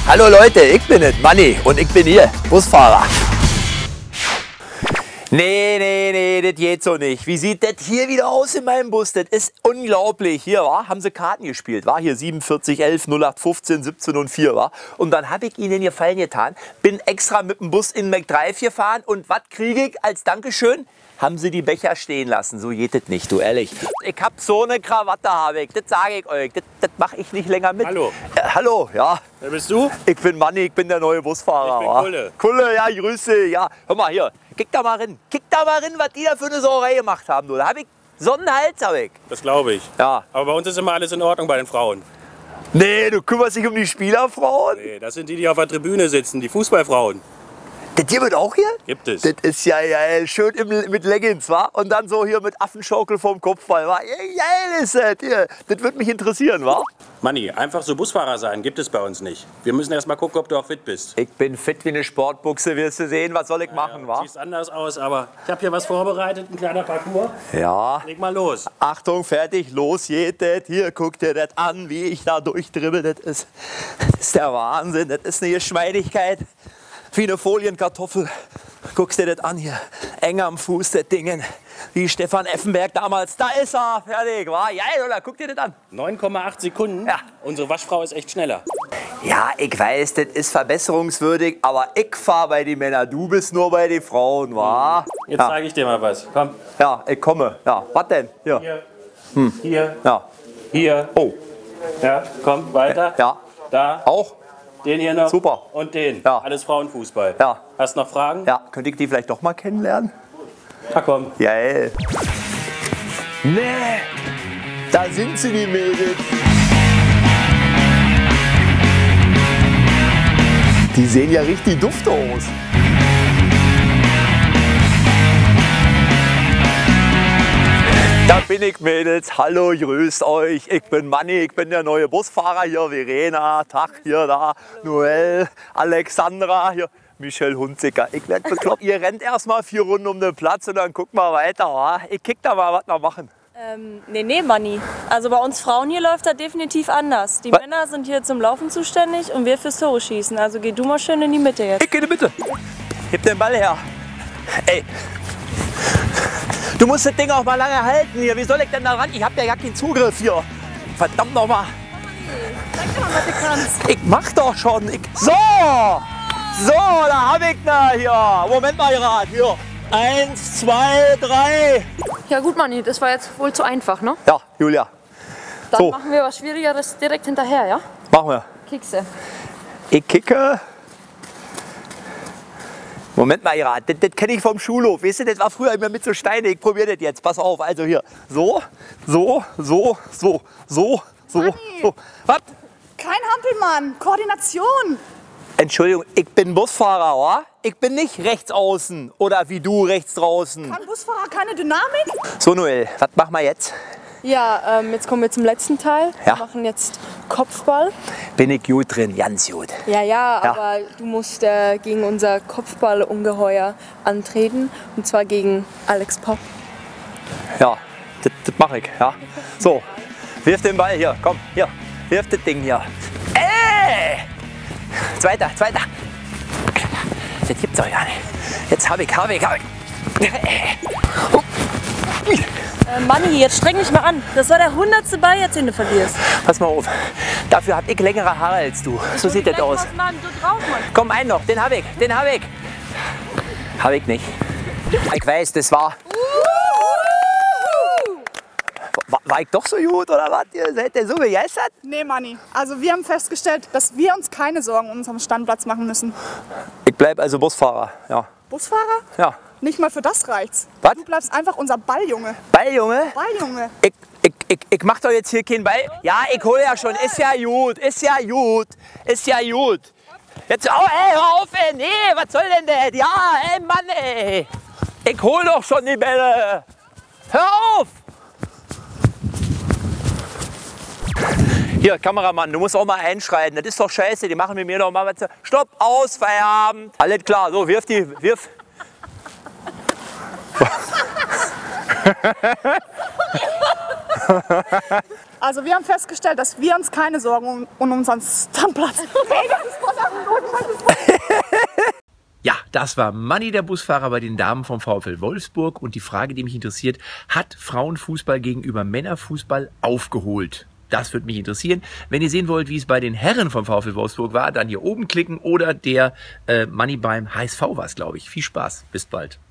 Hallo Leute, ich bin es, Manni, und ich bin hier, Busfahrer. Nee, das geht so nicht. Wie sieht das hier wieder aus in meinem Bus? Das ist unglaublich. Hier, haben sie Karten gespielt, hier 47, 11, 08, 15, 17 und 4, Und dann habe ich ihnen den Gefallen getan, bin extra mit dem Bus in McDrive gefahren und was kriege ich als Dankeschön? Haben sie die Becher stehen lassen. So geht das nicht, du ehrlich. Ich hab so eine Krawatte, habe ich. Das sage ich euch. Das mache ich nicht länger mit. Hallo. Hallo, ja. Wer bist du? Ich bin Manni, ich bin der neue Busfahrer. Ich bin Kulle. Kulle, ja, Grüße. Ja, hör mal hier. Kick da mal rein. Kick da mal rein, was die da für eine Sauerei gemacht haben. Du. Da habe ich Sonnenhals, habe ich. Das glaube ich. Ja. Aber bei uns ist immer alles in Ordnung bei den Frauen. Nee, du kümmerst dich um die Spielerfrauen? Nee, das sind die, die auf der Tribüne sitzen, die Fußballfrauen. Das hier wird auch hier? Gibt es. Das ist ja geil. Schön mit Leggings, wa? Und dann so hier mit Affenschaukel vorm Kopfball, wa? Geil ist das hier. Das wird mich interessieren, wa? Manni, einfach so Busfahrer sein gibt es bei uns nicht. Wir müssen erst mal gucken, ob du auch fit bist. Ich bin fit wie eine Sportbuchse, wirst du sehen. Was soll ich machen, wa? Siehst anders aus, aber ich habe hier was vorbereitet, ein kleiner Parcours. Ja. Leg mal los. Achtung, fertig, los geht das. Hier, guck dir das an, wie ich da durchdribbel. Das ist der Wahnsinn. Das ist eine Geschmeidigkeit wie eine Folienkartoffel. Guckst dir das an hier. Eng am Fuß, das Ding. Wie Stefan Effenberg damals. Da ist er. Fertig, wa? Geil, oder? Guck dir das an. 9,8 Sekunden. Ja. Unsere Waschfrau ist echt schneller. Ja, ich weiß, das ist verbesserungswürdig, aber ich fahr bei den Männern. Du bist nur bei den Frauen, wa? Jetzt Ja. zeige ich dir mal was. Komm. Ja, ich komme. Ja, was denn? Hier. Hier. Hier. Ja. Hier. Oh. Ja, komm, weiter. Ja. Da. Auch? Den hier noch. Super. Und den. Ja. Alles Frauenfußball. Ja. Hast noch Fragen? Ja, könnte ich die vielleicht doch mal kennenlernen? Na komm. Geil. Nee, da sind sie, die Mädels. Die sehen ja richtig duft aus. Da bin ich, Mädels. Hallo, grüßt euch. Ich bin Manni, ich bin der neue Busfahrer hier. Verena, Tag, hier, da. Noel, Alexandra, hier. Michelle Hunziker. Ich werd bekloppt. Ihr rennt erstmal 4 Runden um den Platz und dann guckt mal weiter. Wa? Ich kick da mal, was wir machen. Nee, Manni. Also bei uns Frauen hier läuft das definitiv anders. Die Was? Männer sind hier zum Laufen zuständig und wir fürs Tore schießen. Also geh du mal schön in die Mitte jetzt. Ich geh bitte. Gib den Ball her. Ey. Du musst das Ding auch mal lange halten hier. Wie soll ich denn da ran? Ich hab ja gar keinen Zugriff hier. Verdammt nochmal. Zeig doch mal, was du kannst. Ich mach doch schon. So, da hab ich na hier. Moment mal gerade. Hier. 1, 2, 3. Ja gut, Manni, das war jetzt wohl zu einfach, ne? Ja, Julia. Dann So. machen wir was Schwierigeres direkt hinterher, ja? Machen wir. Kekse. Ich kicke. Moment mal, Ira, das kenne ich vom Schulhof. Weißt du, das war früher immer mit so Steinen. Ich probiere das jetzt. Pass auf, also hier. So. Was? Kein Hampelmann, Koordination. Entschuldigung, ich bin Busfahrer, oder? Ich bin nicht rechts außen oder wie du rechts draußen. Kann Busfahrer keine Dynamik? So, Noel, was machen wir jetzt? Ja, jetzt kommen wir zum letzten Teil. Ja. Wir machen jetzt Kopfball. Bin ich gut drin, ganz gut. Ja, aber du musst gegen unser Kopfballungeheuer antreten. Und zwar gegen Alex Popp. Ja, das mache ich, ja. So, wirf den Ball hier, komm, hier. Wirf das Ding hier. Zweiter. Das gibt's doch gar nicht. Jetzt hab ich. Manni, jetzt streng dich mal an. Das war der 100. Ball, jetzt den du verlierst. Pass mal auf. Dafür hab ich längere Haare als du. So sieht das aus. Mann, du drauf, Mann. Komm, einen noch, den hab ich. Hab ich nicht. Ich weiß, das war ich doch so gut oder was? Ihr seid ihr so begeistert? Nee, Manni. Also wir haben festgestellt, dass wir uns keine Sorgen um unseren Standplatz machen müssen. Ich bleib also Busfahrer, ja. Busfahrer? Ja. Nicht mal für das reicht's. Was? Du bleibst einfach unser Balljunge. Balljunge? Balljunge. Ich mach doch jetzt hier keinen Ball. Ja, ich hol ja schon. Ist ja gut. Jetzt, oh, ey, hör auf, ey. Nee, was soll denn das? Ja, ey, Mann, ey. Ich hol doch schon die Bälle. Hör auf! Hier, Kameramann, du musst auch mal einschreiten. Das ist doch scheiße, die machen mit mir doch mal was. Stopp, aus, Feierabend. Alles klar, so, wirf. Also wir haben festgestellt, dass wir uns keine Sorgen um unseren Standplatz machen. Das war Manni, der Busfahrer bei den Damen vom VfL Wolfsburg. Und die Frage, die mich interessiert, hat Frauenfußball gegenüber Männerfußball aufgeholt? Das würde mich interessieren. Wenn ihr sehen wollt, wie es bei den Herren vom VfL Wolfsburg war, dann hier oben klicken oder der Manni beim HSV war es, glaube ich. Viel Spaß. Bis bald.